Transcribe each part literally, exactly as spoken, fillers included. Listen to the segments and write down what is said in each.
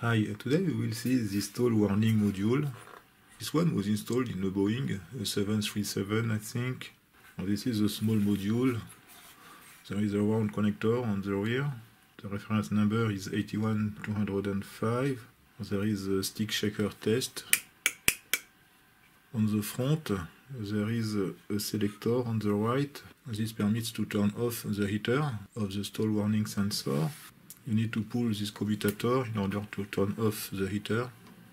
Hi, today we will see the stall warning module. This one was installed in a Boeing seven thirty-seven, I think. And this is a small module. There is a round connector on the rear. The reference number is eighty-one two oh five. There is a stick shaker test. On the front, there is a selector on the right. This permits to turn off the heater of the stall warning sensor. You need to pull this commutator in order to turn off the heater.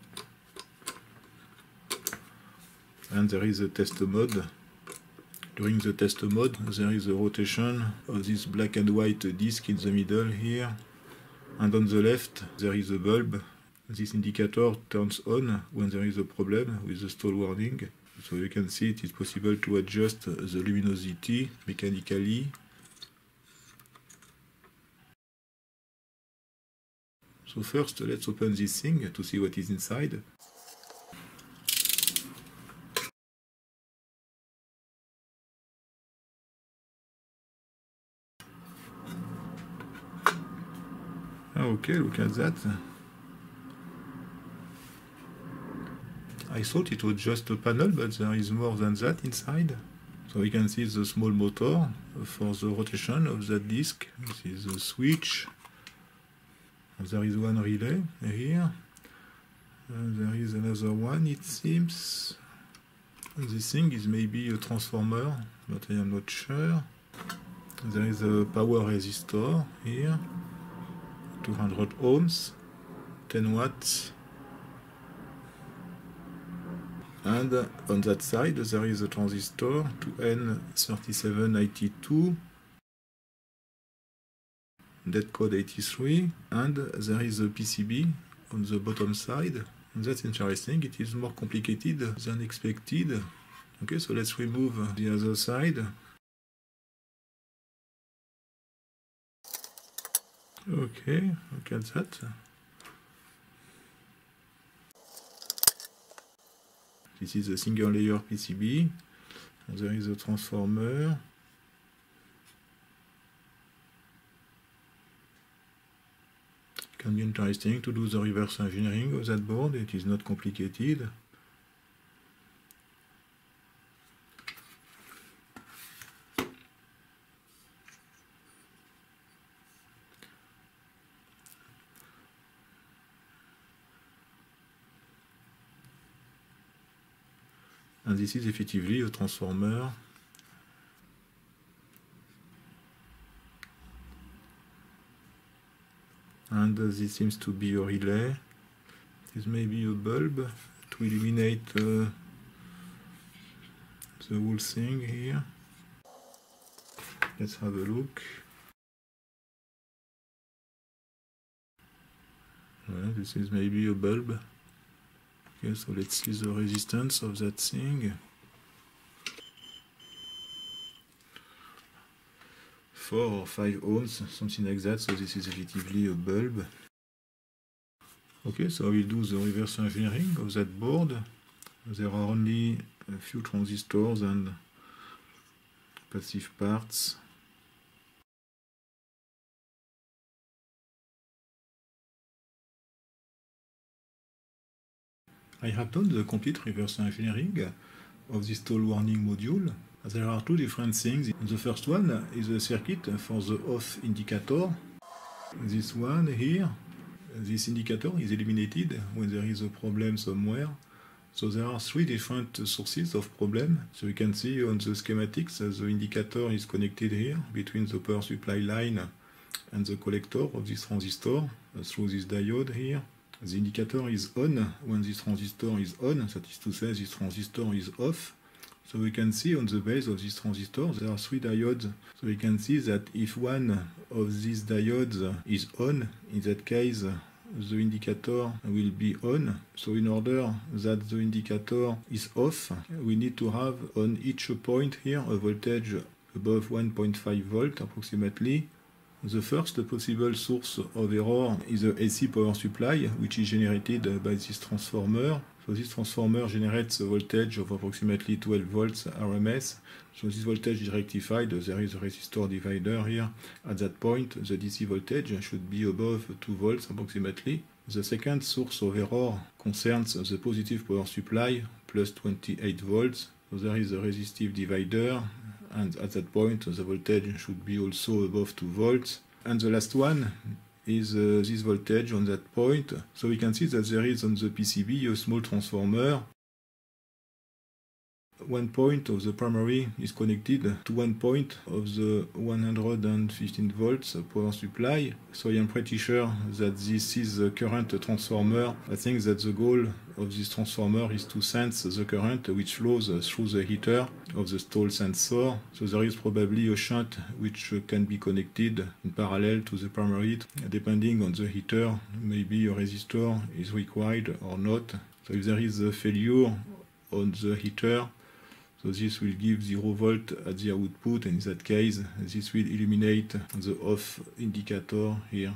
And there is a test mode. During the test mode, there is a rotation of this black and white disc in the middle here. And on the left, there is a bulb. This indicator turns on when there is a problem with the stall warning. So you can see it is possible to adjust the luminosity mechanically. So first, let's open this thing to see what is inside. Okay, look at that. I thought it was just a panel, but there is more than that inside. So we can see the small motor for the rotation of that disc. This is a switch. There is one relay here. And there is another one, it seems. This thing is maybe a transformer, but I am not sure. There is a power resistor here. two hundred ohms, ten watts. And on that side there is a transistor two N thirty-seven eighty-two, dead code eighty-three, and there is a P C B on the bottom side. And that's interesting, it is more complicated than expected. Okay, so let's remove the other side. Okay, look at that. This is a single layer P C B. And there is a transformer. It can be interesting to do the reverse engineering of that board. It is not complicated. And this is effectively a transformer. And uh, this seems to be a relay. This may be a bulb to illuminate uh, the whole thing here. Let's have a look. Well, this is maybe a bulb. Okay, so let's see the resistance of that thing. Four or five ohms, something like that, so this is effectively a bulb. Okay, so I will do the reverse engineering of that board. There are only a few transistors and passive parts. I have done the complete reverse engineering of this stall warning module. There are two different things. The first one is a circuit for the off indicator. This one here, this indicator is illuminated when there is a problem somewhere. So there are three different sources of problem. So you can see on the schematics the indicator is connected here between the power supply line and the collector of this transistor through this diode here. The indicator is on when this transistor is on, that is to say this transistor is off. So we can see on the base of this transistor there are three diodes. So we can see that if one of these diodes is on, in that case the indicator will be on. So in order that the indicator is off, we need to have on each point here a voltage above one point five volt approximately. The first possible source of error is the A C power supply, which is generated by this transformer. So So this transformer generates a voltage of approximately twelve volts R M S. So this voltage is rectified. There is a resistor divider here. At that point, the D C voltage should be above two volts approximately. The second source of error concerns the positive power supply, plus twenty-eight volts. So there is a resistive divider, and at that point, the voltage should be also above two volts. And the last one is uh, this voltage on that point. So we can see that there is on the P C B a small transformer. One point of the primary is connected to one point of the one hundred fifteen volts power supply. So I am pretty sure that this is the current transformer. I think that the goal of this transformer is to sense the current which flows through the heater of the stall sensor. So there is probably a shunt which can be connected in parallel to the primary. Depending on the heater, maybe a resistor is required or not. So if there is a failure on the heater, so this will give zero volt at the output, and in that case, this will illuminate the off indicator here.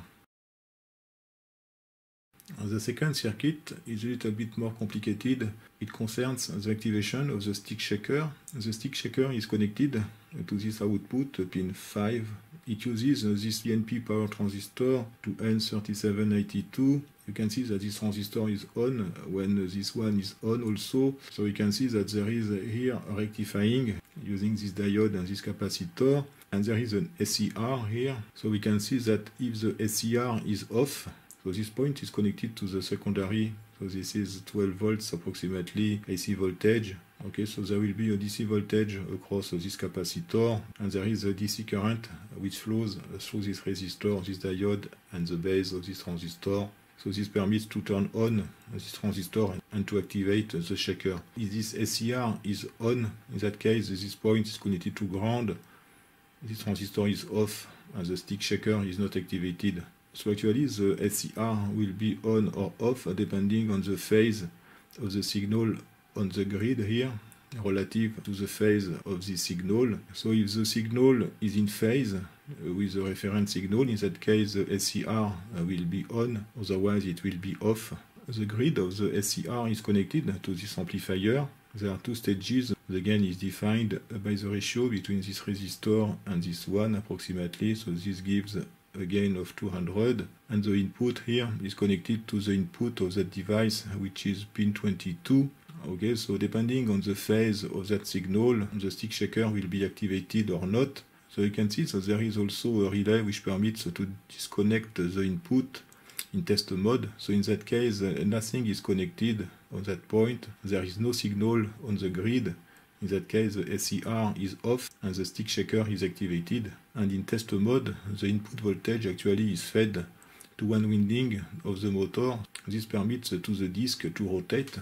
The second circuit is a little bit more complicated. It concerns the activation of the stick shaker. The stick shaker is connected to this output, pin five. It uses this P N P power transistor to N thirty-seven eighty-two. You can see that this transistor is on when this one is on also. So you can see that there is here a rectifying using this diode and this capacitor. And there is an S C R here. So we can see that if the S C R is off, so this point is connected to the secondary. So this is twelve volts approximately A C voltage. Okay, so there will be a D C voltage across this capacitor, and there is a D C current which flows through this resistor, this diode, and the base of this transistor. So this permits to turn on this transistor and to activate the shaker. If this S C R is on, in that case, this point is connected to ground. This transistor is off, and the stick shaker is not activated. So actually, the S C R will be on or off depending on the phase of the signal on the grid here, relative to the phase of the signal. So if the signal is in phase with the reference signal, in that case the S C R will be on, otherwise it will be off. The grid of the S C R is connected to this amplifier. There are two stages. The gain is defined by the ratio between this resistor and this one approximately. So this gives a gain of two hundred, and the input here is connected to the input of that device, which is pin twenty-two. Okay, so depending on the phase of that signal, the stick shaker will be activated or not. So you can see that there is also a relay which permits to disconnect the input in test mode. So in that case, nothing is connected on that point. There is no signal on the grid. In that case, the S C R is off and the stick shaker is activated. And in test mode, the input voltage actually is fed to one winding of the motor. This permits to the disk to rotate.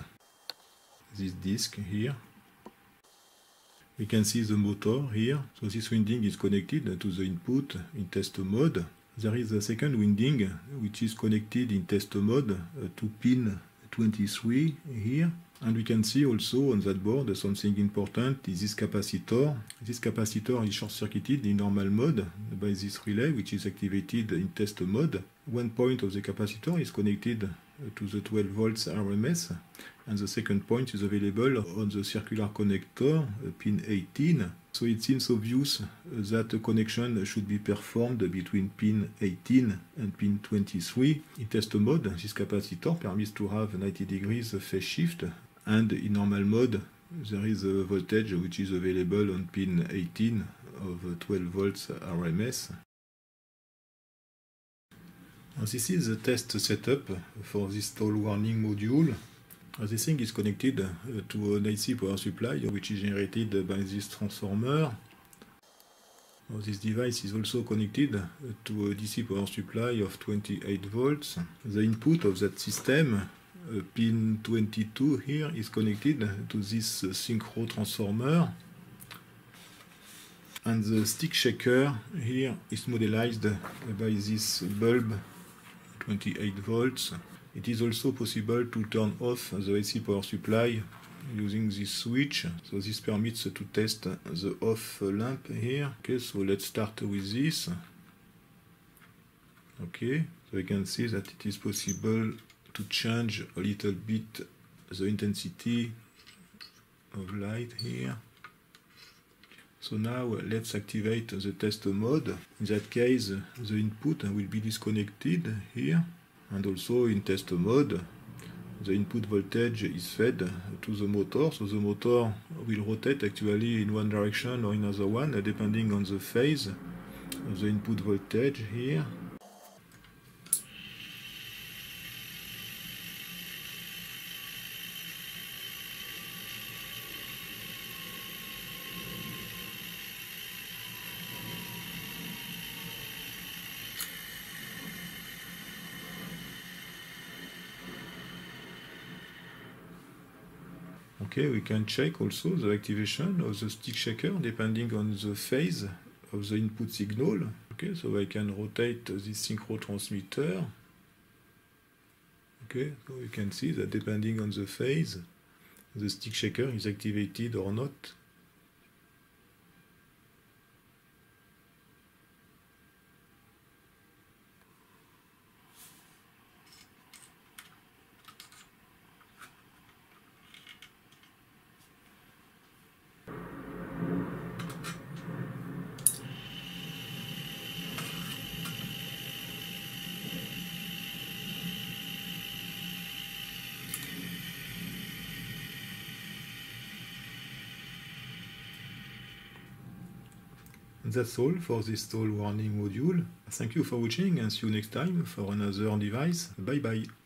This disk here. We can see the motor here. So this winding is connected to the input in test mode. There is a second winding which is connected in test mode to pin twenty-three here. And we can see also on that board something important is this capacitor. This capacitor is short-circuited in normal mode by this relay which is activated in test mode. One point of the capacitor is connected to the twelve volts R M S, and the second point is available on the circular connector, pin eighteen. So it seems obvious that a connection should be performed between pin eighteen and pin twenty-three. In test mode, this capacitor permits to have ninety degrees phase shift, and in normal mode, there is a voltage which is available on pin eighteen of twelve volts R M S. Now this is the test setup for this stall warning module. This thing is connected to an A C power supply which is generated by this transformer. Now this device is also connected to a D C power supply of twenty-eight volts. The input of that system, pin twenty-two here, is connected to this synchro transformer. And the stick shaker here is modelized by this bulb, twenty-eight volts. It is also possible to turn off the A C power supply using this switch. So this permits to test the off lamp here. Okay, so let's start with this. Okay, so you can see that it is possible to change a little bit the intensity of light here. So now let's activate the test mode. In that case, the input will be disconnected here, and also in test mode, the input voltage is fed to the motor, so the motor will rotate actually in one direction or another one, depending on the phase of the input voltage here. Okay, we can check also the activation of the stick shaker depending on the phase of the input signal. Okay, so I can rotate this synchro transmitter. Okay, so we can see that depending on the phase, the stick shaker is activated or not. That's all for this stall warning module. Thank you for watching and see you next time for another device. Bye bye.